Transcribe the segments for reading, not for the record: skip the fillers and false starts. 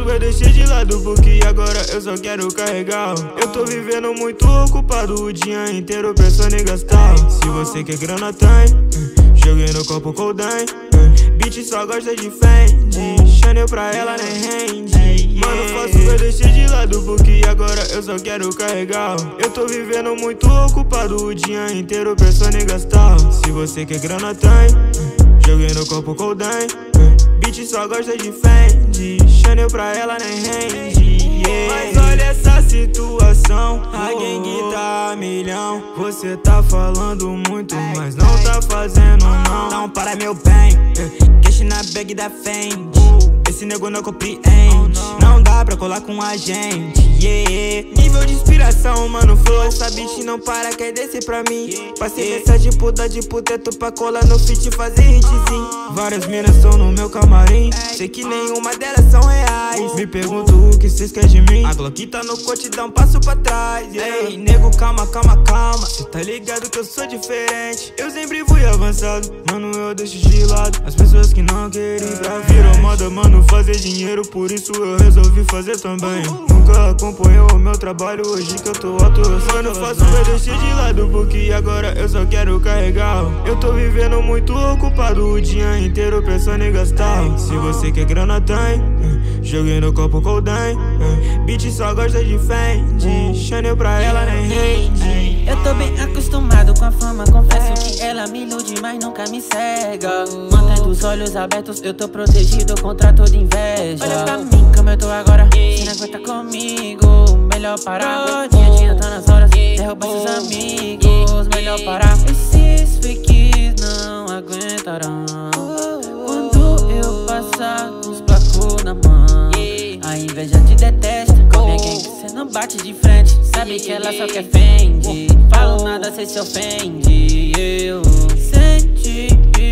vai deixar de lado porque agora eu só quero carregar. Eu tô vivendo muito ocupado o dia inteiro pensando em gastar. Se você quer grana tem, joguei no copo Coldane. Bitch só gosta de Fendi, Chanel pra ela nem rende. Mano, faço vai deixar de lado porque agora eu só quero carregar. Eu tô vivendo muito ocupado o dia inteiro pensando em gastar. Se você quer grana tem, joguei no copo Coldane. Bitch só gosta de Fendi, Chanel pra ela nem rende. Mas olha essa situação, a gangue tá a milhão. Você tá falando muito, mas não tá fazendo não. Não para meu bem, cash na bag da Fendi. Esse nego não compreende, não dá pra colar com a gente, yeah. Nível de inspiração, mano, flow. Essa bitch não para, quer descer pra mim. Passei mensagem pro dar de puteto pra colar no feat e fazer hitzinho. Várias minas estão no meu camarim, sei que nenhuma delas são reais. Me pergunto o que cês querem de mim. A Glock tá no cote, dá um passo pra trás. Ei, nego, calma, calma, calma. Cê tá ligado que eu sou diferente, eu sempre fui avançado. Mano, eu deixo de lado as pessoas que não querem pra virou moda, mano, fazer dinheiro, por isso eu resolvi fazer também. Nunca acompanhou o meu trabalho, hoje que eu tô alto, mano, faço vai deixar de lado porque agora eu só quero carregar. Eu tô vivendo muito ocupado o dia inteiro pensando em gastar. Se você quer grana tem, joguei no copo Coldane. Bitch só gosta de Fendi, Chanel pra ela nem rende. Eu tô bem acostumado com a fama, confesso que ela me ilude, mas nunca me cega. Mantendo os olhos abertos, eu tô protegido contra toda inveja. Olha pra mim como eu tô agora, se não aguenta comigo, melhor parar. Não adianta nas horas, derrubar seus amigos, melhor parar. Esses fakes não aguentarão quando eu passar com os placos na mão. A inveja te detesta, com minha gangue cê não bate de frente. Sabe que ela só quer Fendi, falo nada, cê se ofende. Eu senti,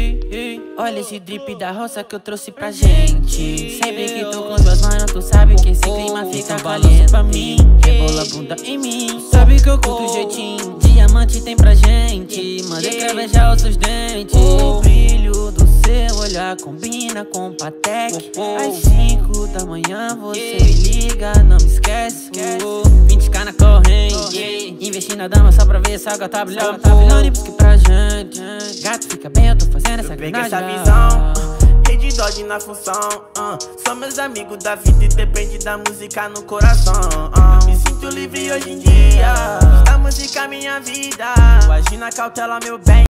olha esse drip da roça que eu trouxe pra gente. Sempre que tô com duas manos, tu sabe que esse clima fica valendo pra mim. Rebola a bunda em mim, sabe que eu curto o jeitinho. Diamante tem pra gente, mandei cravejar os seus dentes. O brilho do seu olhar combina com Patek. Às 5 da manhã você me liga, não me esquece. 20k na corrente, investi na dama só pra ver essa gata brilhar. Não busque pra gente, gato fica bem, eu tô fazendo essa peguei essa visão, rei de Dodge na função. São meus amigos da vida e depende da música no coração. Me sinto livre hoje em dia, da música minha vida. Hoje na cautela, meu bem.